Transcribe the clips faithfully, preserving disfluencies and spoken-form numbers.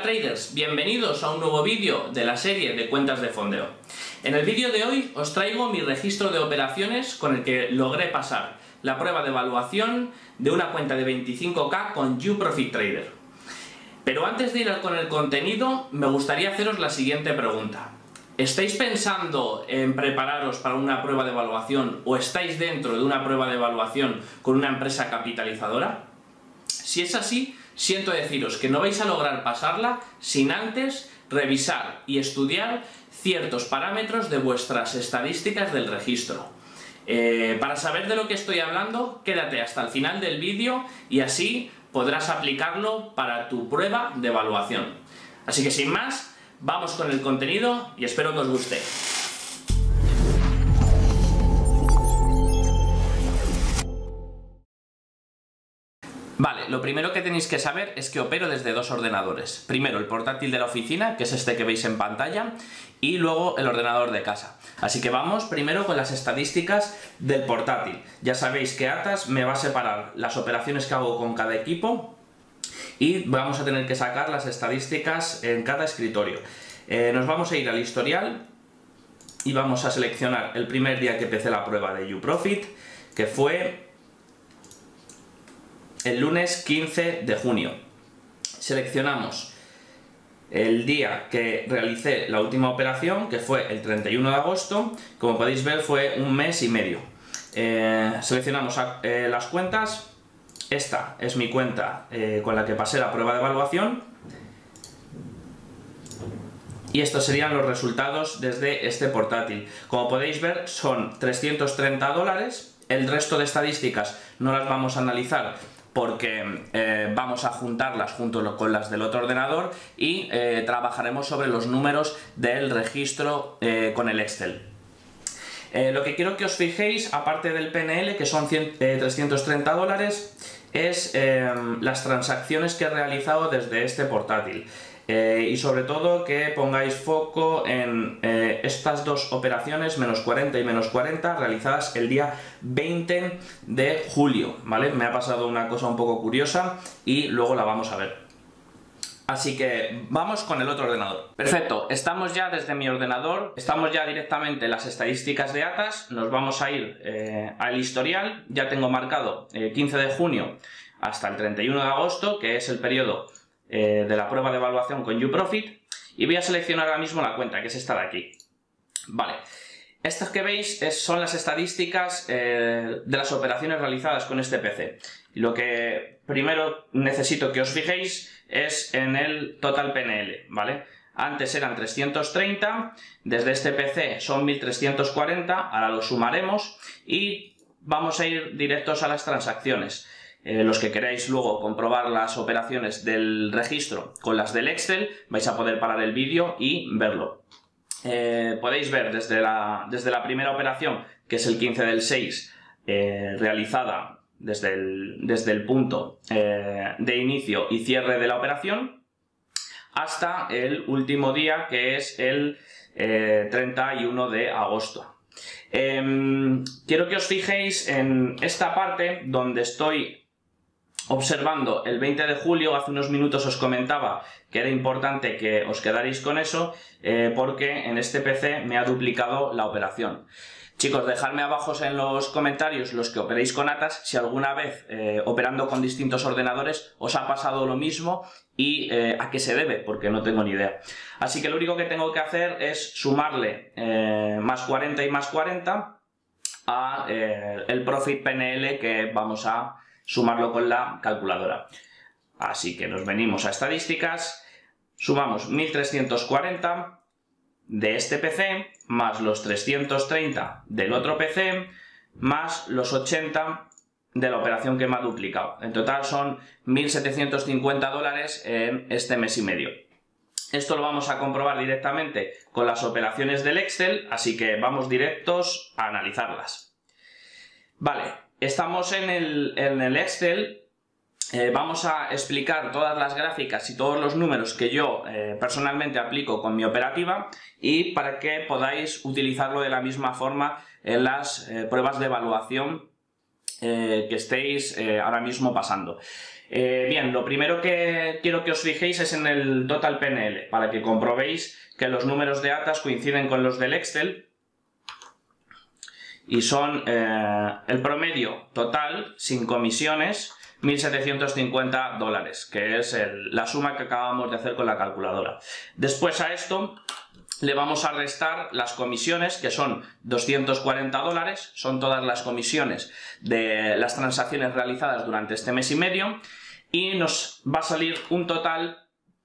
Hola traders, bienvenidos a un nuevo vídeo de la serie de cuentas de fondeo. En el vídeo de hoy os traigo mi registro de operaciones con el que logré pasar la prueba de evaluación de una cuenta de veinticinco K con YouProfit Trader. Pero antes de ir con el contenido, me gustaría haceros la siguiente pregunta. ¿Estáis pensando en prepararos para una prueba de evaluación o estáis dentro de una prueba de evaluación con una empresa capitalizadora? Si es así, siento deciros que no vais a lograr pasarla sin antes revisar y estudiar ciertos parámetros de vuestras estadísticas del registro. Eh, para saber de lo que estoy hablando, quédate hasta el final del vídeo y así podrás aplicarlo para tu prueba de evaluación. Así que sin más, vamos con el contenido y espero que os guste. Vale, lo primero que tenéis que saber es que opero desde dos ordenadores. Primero el portátil de la oficina, que es este que veis en pantalla, y luego el ordenador de casa. Así que vamos primero con las estadísticas del portátil. Ya sabéis que Atas me va a separar las operaciones que hago con cada equipo y vamos a tener que sacar las estadísticas en cada escritorio. Eh, nos vamos a ir al historial y vamos a seleccionar el primer día que empecé la prueba de YouProfit, que fue el lunes quince de junio. Seleccionamos el día que realicé la última operación, que fue el treinta y uno de agosto. Como podéis ver, fue un mes y medio. Eh, seleccionamos eh, las cuentas. Esta es mi cuenta eh, con la que pasé la prueba de evaluación. Y estos serían los resultados desde este portátil. Como podéis ver, son trescientos treinta dólares. El resto de estadísticas no las vamos a analizar porque eh, vamos a juntarlas junto con las del otro ordenador y eh, trabajaremos sobre los números del registro eh, con el Excel. Eh, lo que quiero que os fijéis, aparte del P N L, que son trescientos treinta dólares, es eh, las transacciones que he realizado desde este portátil. Eh, y sobre todo que pongáis foco en eh, estas dos operaciones, menos cuarenta y menos cuarenta, realizadas el día veinte de julio, ¿vale? Me ha pasado una cosa un poco curiosa y luego la vamos a ver. Así que vamos con el otro ordenador. Perfecto, estamos ya desde mi ordenador, estamos ya directamente en las estadísticas de Atas, nos vamos a ir eh, al historial. Ya tengo marcado el quince de junio hasta el treinta y uno de agosto, que es el periodo Eh, de la prueba de evaluación con YouProfit, y voy a seleccionar ahora mismo la cuenta, que es esta de aquí. Vale, estas que veis es, son las estadísticas eh, de las operaciones realizadas con este P C. Y lo que primero necesito que os fijéis es en el total P N L, ¿vale? Antes eran trescientos treinta, desde este P C son mil trescientos cuarenta, ahora lo sumaremos y vamos a ir directos a las transacciones. Eh, los que queráis luego comprobar las operaciones del registro con las del Excel, vais a poder parar el vídeo y verlo. Eh, podéis ver desde la, desde la primera operación, que es el quince del seis, eh, realizada desde el, desde el punto eh, de inicio y cierre de la operación, hasta el último día, que es el eh, treinta y uno de agosto. Eh, quiero que os fijéis en esta parte donde estoy observando el veinte de julio. Hace unos minutos os comentaba que era importante que os quedarais con eso eh, porque en este P C me ha duplicado la operación. Chicos, dejadme abajo en los comentarios los que operéis con Atas si alguna vez eh, operando con distintos ordenadores os ha pasado lo mismo y eh, a qué se debe, porque no tengo ni idea. Así que lo único que tengo que hacer es sumarle eh, más cuarenta y más cuarenta a eh, el Profit P N L que vamos a sumarlo con la calculadora. Así que nos venimos a estadísticas, sumamos mil trescientos cuarenta de este P C, más los trescientos treinta del otro P C, más los ochenta de la operación que me ha duplicado. En total son mil setecientos cincuenta dólares en este mes y medio. Esto lo vamos a comprobar directamente con las operaciones del Excel, así que vamos directos a analizarlas. Vale. Estamos en el, en el Excel, eh, vamos a explicar todas las gráficas y todos los números que yo eh, personalmente aplico con mi operativa y para que podáis utilizarlo de la misma forma en las eh, pruebas de evaluación eh, que estéis eh, ahora mismo pasando. Eh, bien, lo primero que quiero que os fijéis es en el Total P N L, para que comprobéis que los números de Atas coinciden con los del Excel y son eh, el promedio total sin comisiones mil setecientos cincuenta dólares, que es el, la suma que acabamos de hacer con la calculadora. Después a esto le vamos a restar las comisiones, que son doscientos cuarenta dólares, son todas las comisiones de las transacciones realizadas durante este mes y medio, y nos va a salir un total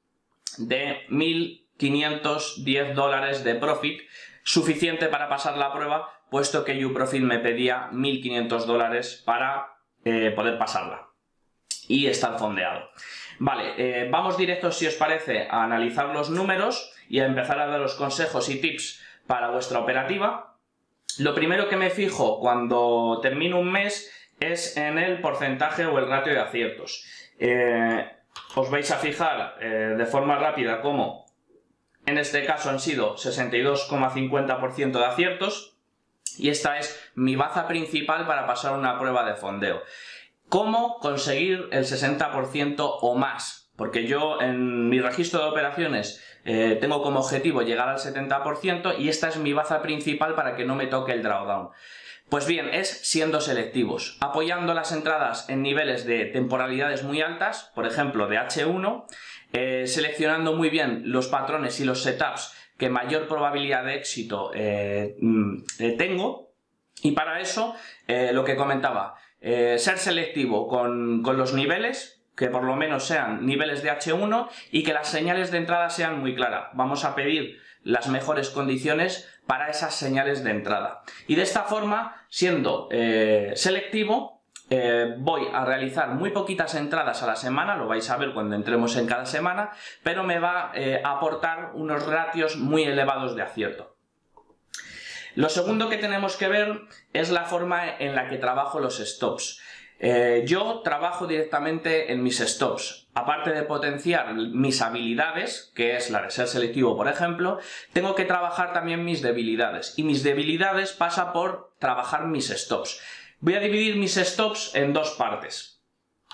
de mil quinientos diez dólares de profit, suficiente para pasar la prueba, puesto que YouProfit me pedía mil quinientos dólares para eh, poder pasarla y estar fondeado. Vale, eh, vamos directos, si os parece, a analizar los números y a empezar a daros consejos y tips para vuestra operativa. Lo primero que me fijo cuando termino un mes es en el porcentaje o el ratio de aciertos. Eh, os vais a fijar eh, de forma rápida cómo en este caso han sido sesenta y dos coma cincuenta por ciento de aciertos, y esta es mi baza principal para pasar una prueba de fondeo. ¿Cómo conseguir el sesenta por ciento o más? Porque yo en mi registro de operaciones eh, tengo como objetivo llegar al setenta por ciento y esta es mi baza principal para que no me toque el drawdown. Pues bien, es siendo selectivos, apoyando las entradas en niveles de temporalidades muy altas, por ejemplo de hache uno, eh, seleccionando muy bien los patrones y los setups que mayor probabilidad de éxito eh, eh, tengo, y para eso eh, lo que comentaba, eh, ser selectivo con, con los niveles, que por lo menos sean niveles de hache uno y que las señales de entrada sean muy claras. Vamos a pedir las mejores condiciones para esas señales de entrada. Y de esta forma, siendo eh, selectivo, eh, voy a realizar muy poquitas entradas a la semana, lo vais a ver cuando entremos en cada semana, pero me va eh, a aportar unos ratios muy elevados de acierto. Lo segundo que tenemos que ver es la forma en la que trabajo los stops. Eh, yo trabajo directamente en mis stops. Aparte de potenciar mis habilidades, que es la de ser selectivo, por ejemplo, tengo que trabajar también mis debilidades. Y mis debilidades pasa por trabajar mis stops. Voy a dividir mis stops en dos partes.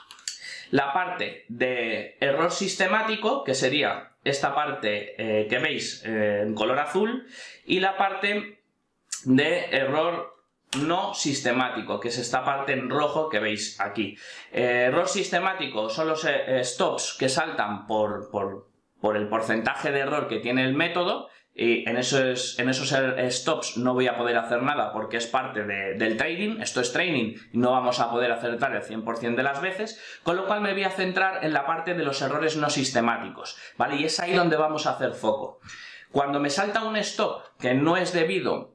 La parte de error sistemático, que sería esta parte eh, que veis eh, en color azul, y la parte de error no sistemático, que es esta parte en rojo que veis aquí. Eh, error sistemático son los eh, stops que saltan por, por, por el porcentaje de error que tiene el método, y en esos, en esos stops no voy a poder hacer nada porque es parte de, del trading. Esto es trading y no vamos a poder acertar el cien por cien de las veces, con lo cual me voy a centrar en la parte de los errores no sistemáticos, ¿vale? Y es ahí donde vamos a hacer foco. Cuando me salta un stop que no es debido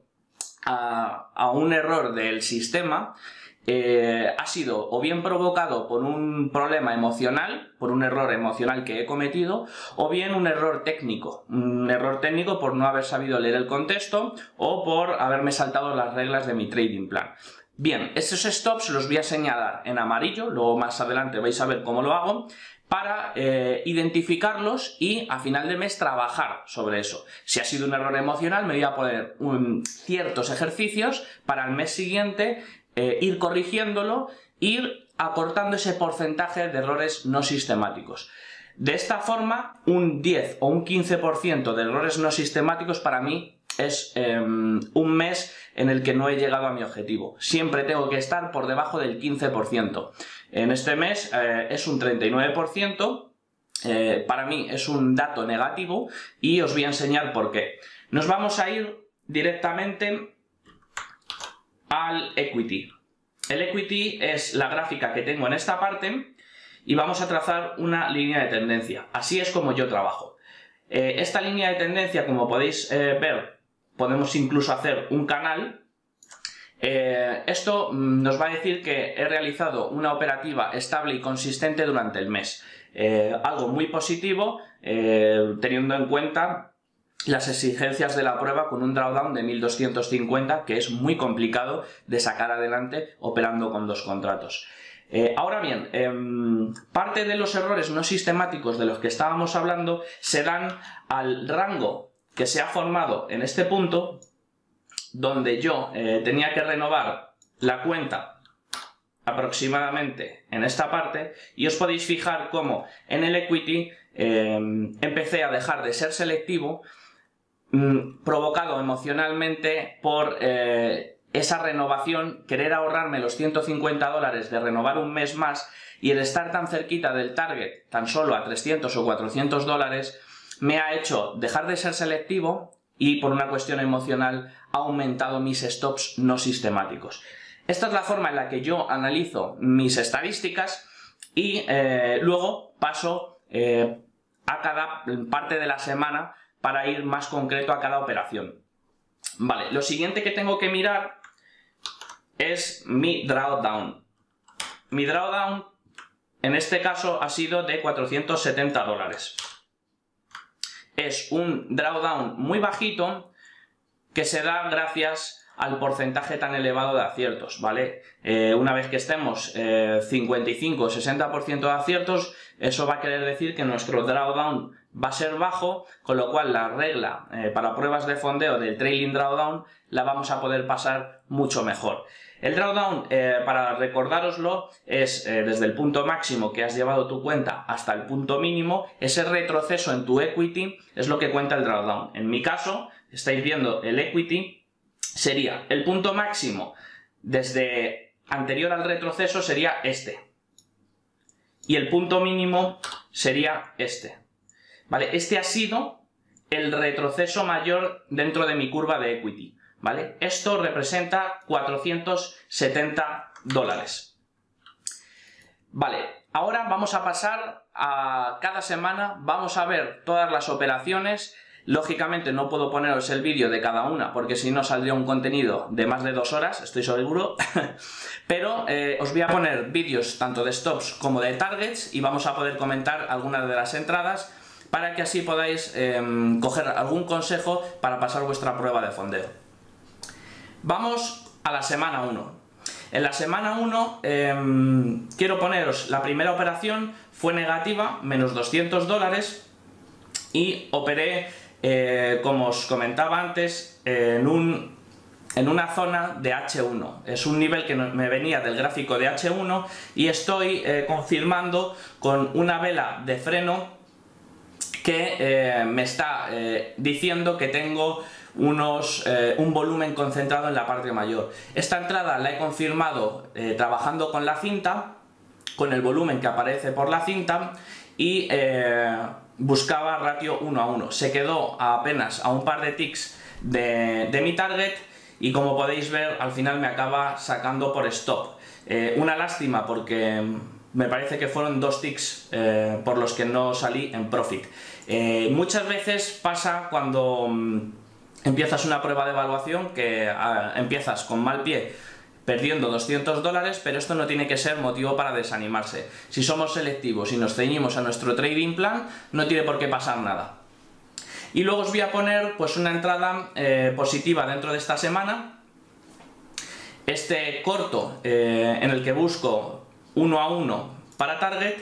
A, a un error del sistema, eh, ha sido o bien provocado por un problema emocional, por un error emocional que he cometido, o bien un error técnico, un error técnico por no haber sabido leer el contexto o por haberme saltado las reglas de mi trading plan. Bien, esos stops los voy a señalar en amarillo, luego más adelante vais a ver cómo lo hago, para eh, identificarlos y a final de mes trabajar sobre eso. Si ha sido un error emocional, me voy a poner un, ciertos ejercicios para el mes siguiente eh, ir corrigiéndolo, ir acortando ese porcentaje de errores no sistemáticos. De esta forma, un diez o un quince por ciento de errores no sistemáticos para mí es eh, un mes en el que no he llegado a mi objetivo. Siempre tengo que estar por debajo del quince por ciento. En este mes eh, es un treinta y nueve por ciento. Eh, para mí es un dato negativo y os voy a enseñar por qué. Nos vamos a ir directamente al equity. El equity es la gráfica que tengo en esta parte y vamos a trazar una línea de tendencia. Así es como yo trabajo. Eh, esta línea de tendencia, como podéis eh, ver, podemos incluso hacer un canal. Eh, esto nos va a decir que he realizado una operativa estable y consistente durante el mes. Eh, algo muy positivo, eh, teniendo en cuenta las exigencias de la prueba con un drawdown de mil doscientos cincuenta, que es muy complicado de sacar adelante operando con dos contratos. Eh, ahora bien, eh, parte de los errores no sistemáticos de los que estábamos hablando se dan al rango que se ha formado en este punto, donde yo eh, tenía que renovar la cuenta aproximadamente en esta parte y os podéis fijar cómo en el equity eh, empecé a dejar de ser selectivo, mmm, provocado emocionalmente por eh, esa renovación, querer ahorrarme los ciento cincuenta dólares de renovar un mes más, y el estar tan cerquita del target, tan solo a trescientos o cuatrocientos dólares, me ha hecho dejar de ser selectivo y por una cuestión emocional ha aumentado mis stops no sistemáticos. Esta es la forma en la que yo analizo mis estadísticas y eh, luego paso eh, a cada parte de la semana para ir más concreto a cada operación. Vale, lo siguiente que tengo que mirar es mi drawdown. Mi drawdown en este caso ha sido de cuatrocientos setenta dólares. Es un drawdown muy bajito que se da gracias al porcentaje tan elevado de aciertos, ¿vale? Eh, una vez que estemos eh, cincuenta y cinco o sesenta por ciento de aciertos, eso va a querer decir que nuestro drawdown va a ser bajo, con lo cual la regla eh, para pruebas de fondeo del trailing drawdown la vamos a poder pasar mucho mejor. El drawdown, eh, para recordároslo, es eh, desde el punto máximo que has llevado tu cuenta hasta el punto mínimo. Ese retroceso en tu equity es lo que cuenta el drawdown. En mi caso, estáis viendo el equity, sería el punto máximo desde anterior al retroceso sería este. Y el punto mínimo sería este. ¿Vale? Este ha sido el retroceso mayor dentro de mi curva de equity. ¿Vale? Esto representa cuatrocientos setenta dólares. Vale, ahora vamos a pasar a cada semana, vamos a ver todas las operaciones. Lógicamente no puedo poneros el vídeo de cada una porque si no saldría un contenido de más de dos horas, estoy seguro. Pero eh, os voy a poner vídeos tanto de stops como de targets y vamos a poder comentar algunas de las entradas para que así podáis eh, coger algún consejo para pasar vuestra prueba de fondeo. Vamos a la semana uno. En la semana uno eh, quiero poneros la primera operación, fue negativa, menos doscientos dólares, y operé, eh, como os comentaba antes, eh, en, un, en una zona de hache uno. Es un nivel que me venía del gráfico de hache uno y estoy eh, confirmando con una vela de freno que eh, me está eh, diciendo que tengo Unos, eh, un volumen concentrado en la parte mayor. Esta entrada la he confirmado eh, trabajando con la cinta, con el volumen que aparece por la cinta, y eh, buscaba ratio uno a uno. Se quedó a apenas a un par de ticks de, de mi target y como podéis ver al final me acaba sacando por stop. Eh, una lástima porque me parece que fueron dos ticks eh, por los que no salí en profit. Eh, muchas veces pasa cuando empiezas una prueba de evaluación que a, empiezas con mal pie perdiendo doscientos dólares, pero esto no tiene que ser motivo para desanimarse. Si somos selectivos y nos ceñimos a nuestro trading plan, no tiene por qué pasar nada. Y luego os voy a poner pues una entrada eh, positiva dentro de esta semana. Este corto eh, en el que busco uno a uno para target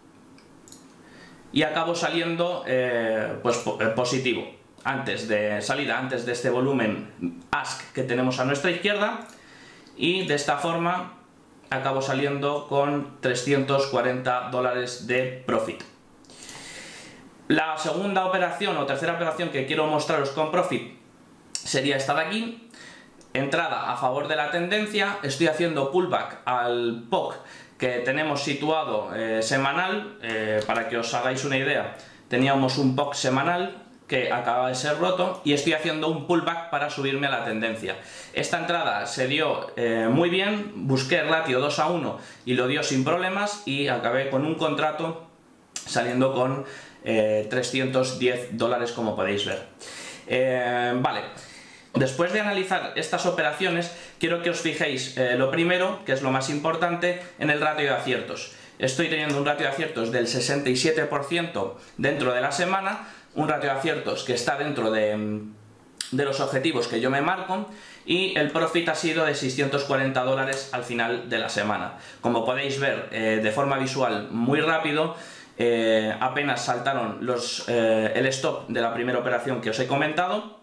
y acabo saliendo eh, pues positivo. Antes de salida, antes de este volumen ask que tenemos a nuestra izquierda, y de esta forma acabo saliendo con trescientos cuarenta dólares de profit. La segunda operación o tercera operación que quiero mostraros con profit sería esta de aquí, entrada a favor de la tendencia. Estoy haciendo pullback al P O C que tenemos situado eh, semanal. Eh, para que os hagáis una idea, teníamos un P O C semanal que acaba de ser roto y estoy haciendo un pullback para subirme a la tendencia. Esta entrada se dio eh, muy bien, busqué ratio dos a uno y lo dio sin problemas y acabé con un contrato saliendo con eh, trescientos diez dólares, como podéis ver. Eh, vale, después de analizar estas operaciones quiero que os fijéis eh, lo primero, que es lo más importante, en el ratio de aciertos. Estoy teniendo un ratio de aciertos del sesenta y siete por ciento dentro de la semana, un ratio de aciertos que está dentro de, de los objetivos que yo me marco, y el profit ha sido de seiscientos cuarenta dólares al final de la semana. Como podéis ver eh, de forma visual muy rápido, eh, apenas saltaron los, eh, el stop de la primera operación que os he comentado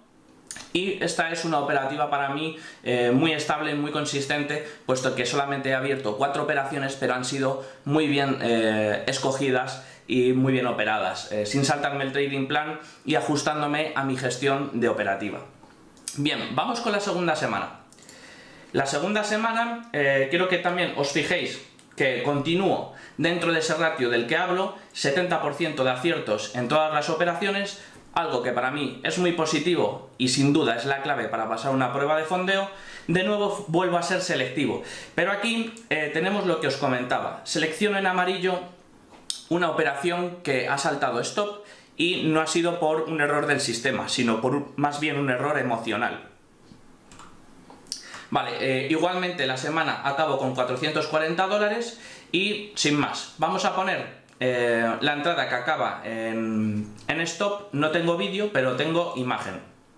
Y esta es una operativa para mí eh, muy estable, muy consistente, puesto que solamente he abierto cuatro operaciones, pero han sido muy bien eh, escogidas y muy bien operadas, eh, sin saltarme el trading plan y ajustándome a mi gestión de operativa. Bien, vamos con la segunda semana. La segunda semana eh, quiero que también os fijéis que continúo dentro de ese ratio del que hablo, setenta por ciento de aciertos en todas las operaciones, algo que para mí es muy positivo y sin duda es la clave para pasar una prueba de fondeo. De nuevo vuelvo a ser selectivo, pero aquí eh, tenemos lo que os comentaba. Selecciono en amarillo una operación que ha saltado stop y no ha sido por un error del sistema, sino por más bien un error emocional. Vale, eh, igualmente la semana acabo con cuatrocientos cuarenta dólares y sin más, vamos a poner eh, la entrada que acaba en, en stop. No tengo vídeo, pero tengo imagen.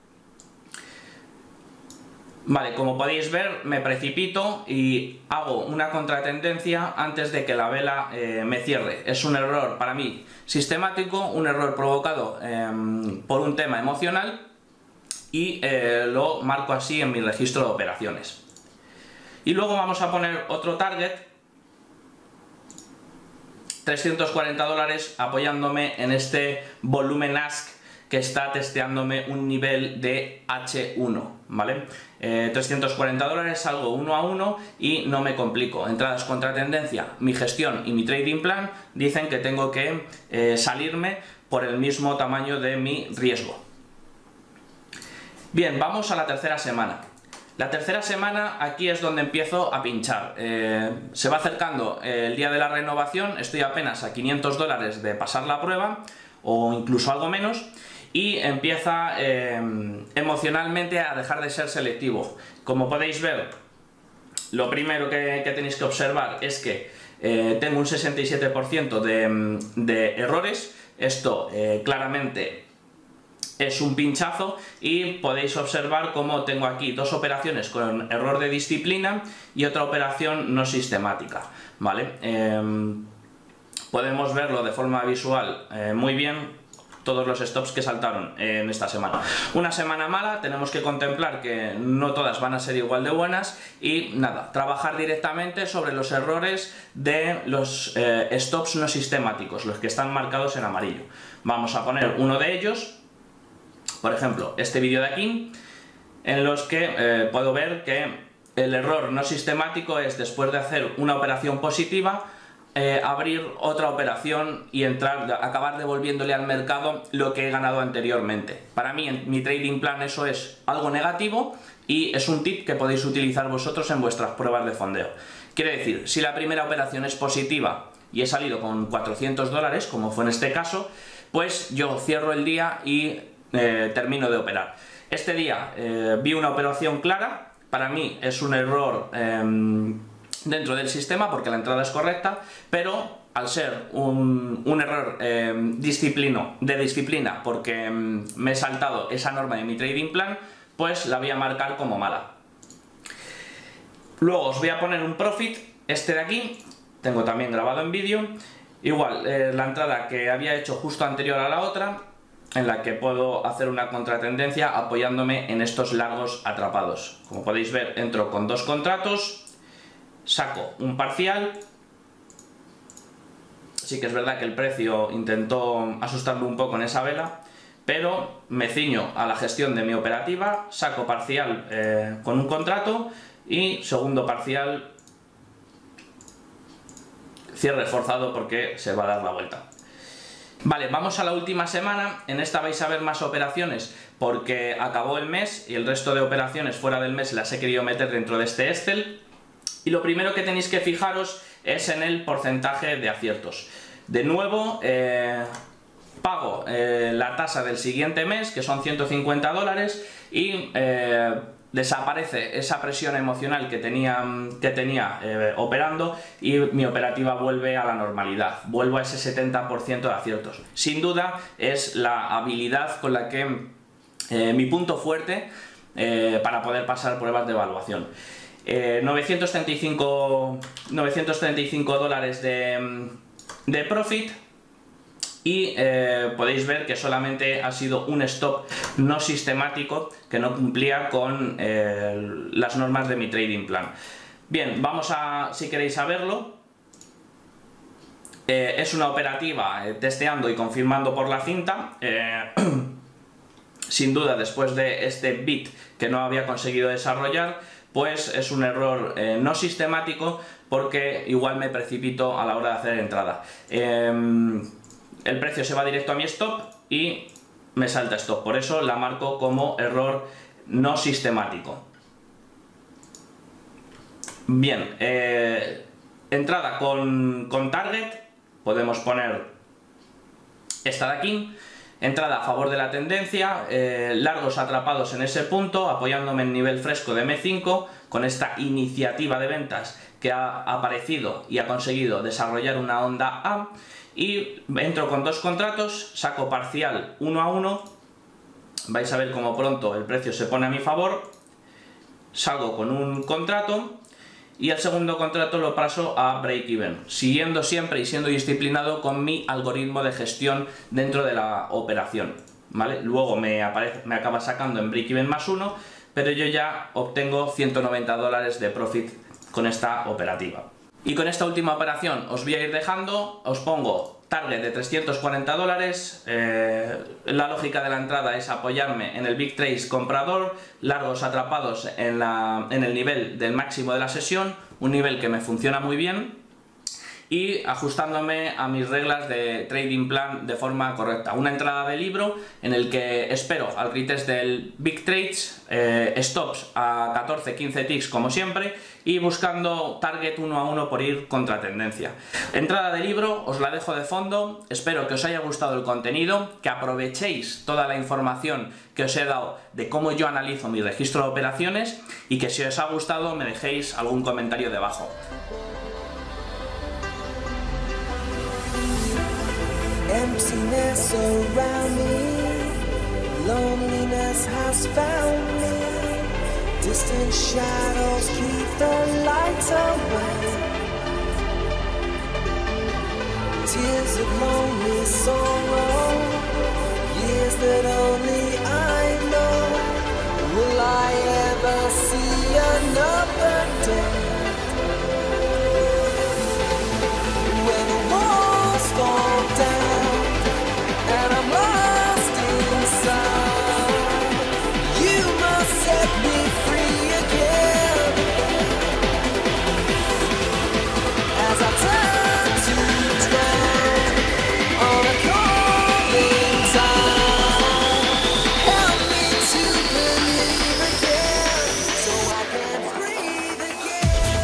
Vale, como podéis ver, me precipito y hago una contratendencia antes de que la vela eh, me cierre. Es un error para mí sistemático, un error provocado eh, por un tema emocional, y eh, lo marco así en mi registro de operaciones. Y luego vamos a poner otro target, trescientos cuarenta dólares, apoyándome en este volumen ask que está testeándome un nivel de hache uno, ¿vale? Eh, trescientos cuarenta dólares, salgo uno a uno y no me complico. Entradas contra tendencia, mi gestión y mi trading plan dicen que tengo que eh, salirme por el mismo tamaño de mi riesgo. Bien, vamos a la tercera semana. La tercera semana, aquí es donde empiezo a pinchar. Eh, se va acercando el día de la renovación, estoy apenas a quinientos dólares de pasar la prueba, o incluso algo menos, y empieza eh, emocionalmente a dejar de ser selectivo. Como podéis ver, lo primero que, que tenéis que observar es que eh, tengo un sesenta y siete por ciento de, de errores. Esto eh, claramente es un pinchazo, y podéis observar cómo tengo aquí dos operaciones con error de disciplina y otra operación no sistemática, ¿vale? Eh, podemos verlo de forma visual eh, muy bien, todos los stops que saltaron en esta semana. Una semana mala, tenemos que contemplar que no todas van a ser igual de buenas, y nada, trabajar directamente sobre los errores de los eh, stops no sistemáticos, los que están marcados en amarillo. Vamos a poner uno de ellos. Por ejemplo, este vídeo de aquí, en los que eh, puedo ver que el error no sistemático es, después de hacer una operación positiva, eh, abrir otra operación y entrar, acabar devolviéndole al mercado lo que he ganado anteriormente. Para mí, en mi trading plan, eso es algo negativo y es un tip que podéis utilizar vosotros en vuestras pruebas de fondeo. Quiere decir, si la primera operación es positiva y he salido con cuatrocientos dólares, como fue en este caso, pues yo cierro el día y Eh, termino de operar. Este día eh, vi una operación clara. Para mí es un error eh, dentro del sistema, porque la entrada es correcta, pero al ser un, un error eh, disciplino, de disciplina, porque eh, me he saltado esa norma de mi trading plan, pues la voy a marcar como mala. Luego os voy a poner un profit, este de aquí, tengo también grabado en vídeo. Igual, eh, la entrada que había hecho justo anterior a la otra, en la que puedo hacer una contratendencia apoyándome en estos largos atrapados. Como podéis ver, entro con dos contratos, saco un parcial. Sí que es verdad que el precio intentó asustarme un poco en esa vela, pero me ciño a la gestión de mi operativa, saco parcial eh, con un contrato y segundo parcial, cierre forzado porque se va a dar la vuelta. Vale, vamos a la última semana. En esta vais a ver más operaciones porque acabó el mes y el resto de operaciones fuera del mes las he querido meter dentro de este Excel. Y lo primero que tenéis que fijaros es en el porcentaje de aciertos. De nuevo, eh, pago eh, la tasa del siguiente mes, que son ciento cincuenta dólares, y eh, desaparece esa presión emocional que tenía, que tenía eh, operando, y mi operativa vuelve a la normalidad, vuelvo a ese setenta por ciento de aciertos. Sin duda es la habilidad con la que eh, mi punto fuerte eh, para poder pasar pruebas de evaluación. Eh, novecientos treinta y cinco dólares de, de profit. y eh, podéis ver que solamente ha sido un stop no sistemático que no cumplía con eh, las normas de mi trading plan. Bien, vamos a, si queréis saberlo, eh, es una operativa eh, testeando y confirmando por la cinta. eh, sin duda, después de este bit que no había conseguido desarrollar, pues es un error eh, no sistemático, porque igual me precipito a la hora de hacer entrada. Eh, el precio se va directo a mi stop y me salta stop, por eso la marco como error no sistemático. Bien, eh, entrada con, con target, podemos poner esta de aquí. Entrada a favor de la tendencia, eh, largos atrapados en ese punto, apoyándome en nivel fresco de M cinco, con esta iniciativa de ventas que ha aparecido y ha conseguido desarrollar una onda A, y entro con dos contratos, saco parcial uno a uno, vais a ver cómo pronto el precio se pone a mi favor, salgo con un contrato, y el segundo contrato lo paso a break-even, siguiendo siempre y siendo disciplinado con mi algoritmo de gestión dentro de la operación, ¿vale? Luego me, aparece, me acaba sacando en break-even más uno, pero yo ya obtengo ciento noventa dólares de profit con esta operativa. Y con esta última operación os voy a ir dejando, os pongo target de trescientos cuarenta dólares, eh, la lógica de la entrada es apoyarme en el Big Trace comprador, largos atrapados en, la, en el nivel del máximo de la sesión, un nivel que me funciona muy bien, y ajustándome a mis reglas de trading plan de forma correcta. Una entrada de libro en el que espero al retest del Big Trades, eh, stops a catorce quince ticks como siempre, y buscando target uno a uno por ir contra tendencia. Entrada de libro, os la dejo de fondo, espero que os haya gustado el contenido, que aprovechéis toda la información que os he dado de cómo yo analizo mi registro de operaciones, y que si os ha gustado me dejéis algún comentario debajo. Emptiness around me, loneliness has found me, distant shadows keep the light away, tears of lonely sorrow, years that only I know, will I ever see another day, when the walls fall down, and I'm lost inside, you must set me free again, as I turn to drown on a calling tide, help me to believe again, so I can breathe again.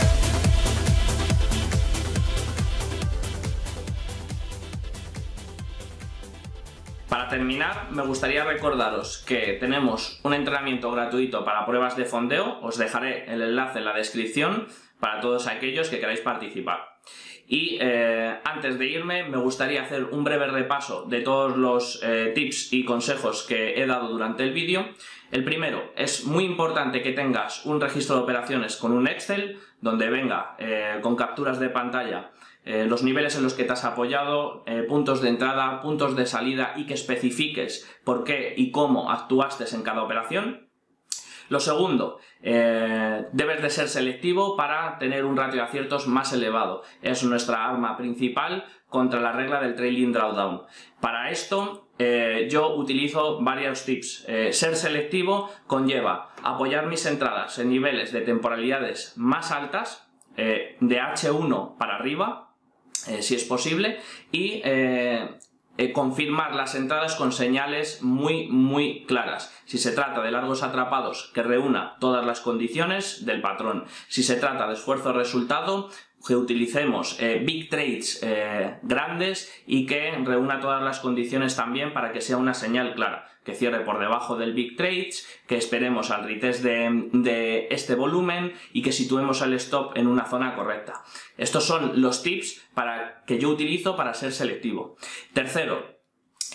Para terminar, me gustaría recordaros que tenemos un entrenamiento gratuito para pruebas de fondeo, os dejaré el enlace en la descripción para todos aquellos que queráis participar. Y eh, antes de irme, me gustaría hacer un breve repaso de todos los eh, tips y consejos que he dado durante el vídeo. El primero, es muy importante que tengas un registro de operaciones con un Excel, donde venga eh, con capturas de pantalla Eh, los niveles en los que te has apoyado, eh, puntos de entrada, puntos de salida, y que especifiques por qué y cómo actuaste en cada operación. Lo segundo, eh, debes de ser selectivo para tener un ratio de aciertos más elevado. Es nuestra arma principal contra la regla del trailing drawdown. Para esto eh, yo utilizo varios tips. Eh, ser selectivo conlleva apoyar mis entradas en niveles de temporalidades más altas, eh, de hache uno para arriba, Eh, si es posible, y eh, eh, confirmar las entradas con señales muy muy claras. Si se trata de largos atrapados, que reúna todas las condiciones del patrón. Si se trata de esfuerzo-resultado, que utilicemos eh, big trades eh, grandes y que reúna todas las condiciones también para que sea una señal clara. Que cierre por debajo del big trades, que esperemos al retest de, de este volumen y que situemos el stop en una zona correcta. Estos son los tips para, que yo utilizo para ser selectivo. Tercero,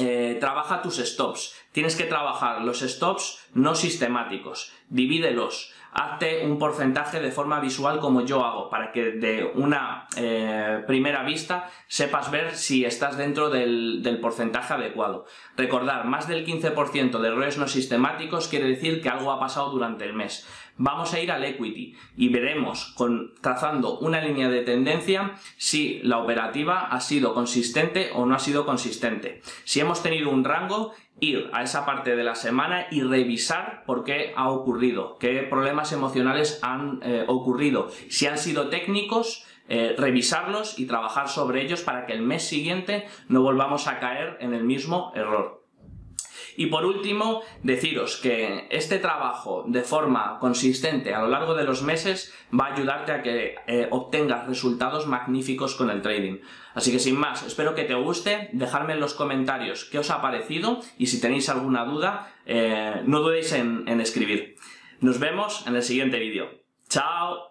Eh, trabaja tus stops. Tienes que trabajar los stops no sistemáticos. Divídelos. Hazte un porcentaje de forma visual como yo hago, para que de una eh, primera vista sepas ver si estás dentro del, del porcentaje adecuado. Recordar, más del quince por ciento de errores no sistemáticos quiere decir que algo ha pasado durante el mes. Vamos a ir al equity y veremos, con, trazando una línea de tendencia, si la operativa ha sido consistente o no ha sido consistente. Si hemos tenido un rango, ir a esa parte de la semana y revisar por qué ha ocurrido, qué problemas emocionales han eh, ocurrido. Si han sido técnicos, eh, revisarlos y trabajar sobre ellos para que el mes siguiente no volvamos a caer en el mismo error. Y por último, deciros que este trabajo de forma consistente a lo largo de los meses va a ayudarte a que eh, obtengas resultados magníficos con el trading. Así que sin más, espero que te guste, dejadme en los comentarios qué os ha parecido y si tenéis alguna duda, eh, no dudéis en, en escribir. Nos vemos en el siguiente vídeo. ¡Chao!